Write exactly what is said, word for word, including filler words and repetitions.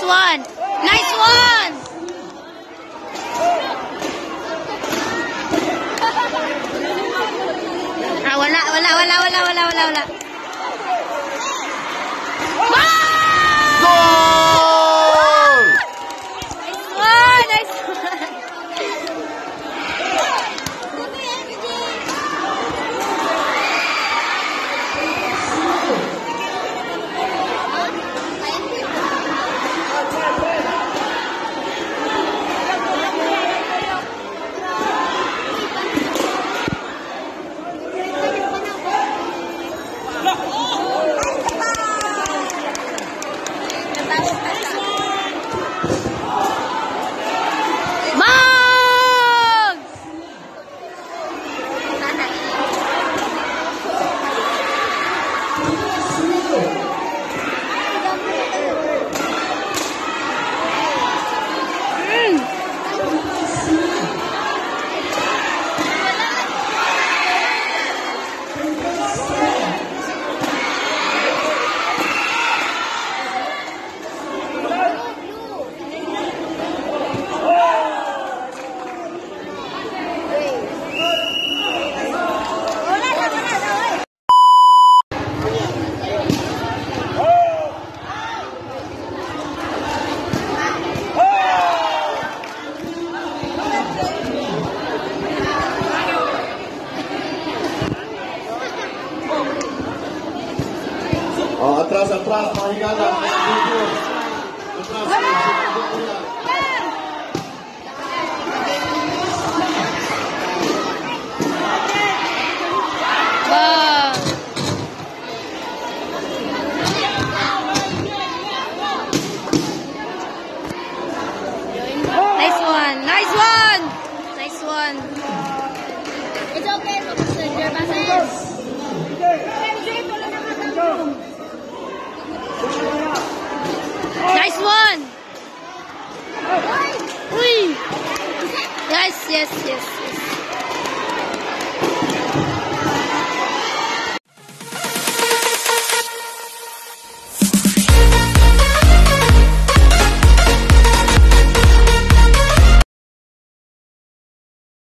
one. Nice one. Ah, wala, wala, wala, wala, wala, wala, wala. Goal! Nice one, nice one. Oh, atras, atras, mahigala. Wow. Nice one, nice one, nice one. It's okay, your passes. Nice one. Uy. Yes, yes, yes, yes.